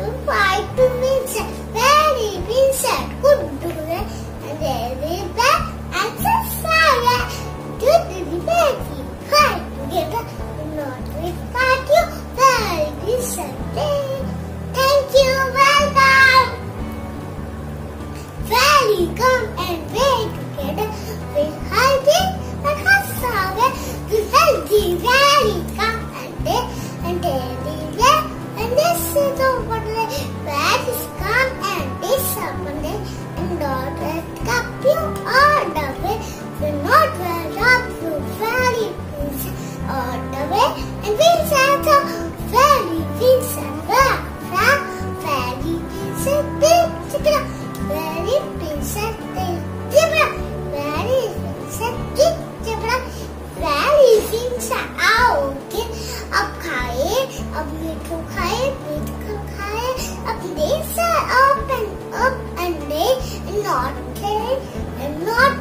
Fight to Vincent. Very Vincent could do it. And very bad and so silent. Do the baby. Fight together. Not with fight you. Very Vincent. Thank you. Welcome. Very come and wait together. We healthy and hustle. We healthy. Very come and they and this is over there. Where is come and this happened and not let cup you all the way. We're not well up to very peace all the way. And we said very peace and very peace and very peace and very peace and very peace and आओगे अब खाए अब मीठू खाए मीठ खाए अब देश open up and they not